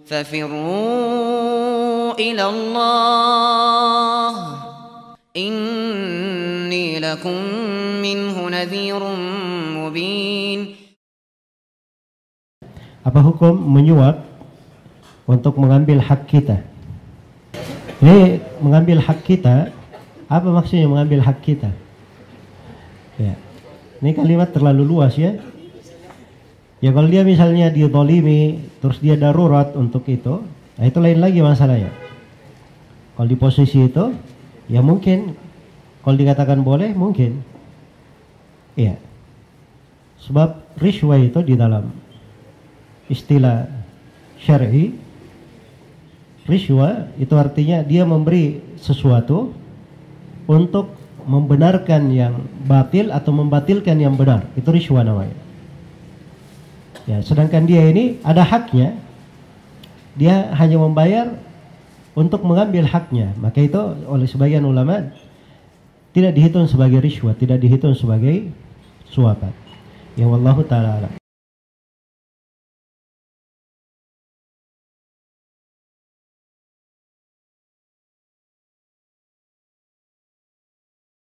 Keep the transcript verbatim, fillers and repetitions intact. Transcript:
ففروا إلى الله إني لكم منه نذير مبين. Apa hukum menyuap untuk mengambil hak kita? Ini mengambil hak kita, apa maksudnya mengambil hak kita? Ya, ini kalimat terlalu luas ya. Ya kalau dia misalnya dizalimi, terus dia darurat untuk itu, nah itu lain lagi masalahnya. Kalau di posisi itu, ya mungkin, kalau dikatakan boleh, mungkin. Iya. Sebab rishwa itu di dalam istilah syar'i, rishwa itu artinya dia memberi sesuatu untuk membenarkan yang batil atau membatilkan yang benar. Itu rishwa namanya. Ya, sedangkan dia ini ada haknya, dia hanya membayar untuk mengambil haknya. Maka itu oleh sebagian ulama tidak dihitung sebagai rishwa, tidak dihitung sebagai suapan. Ya wallahu ta'ala alam.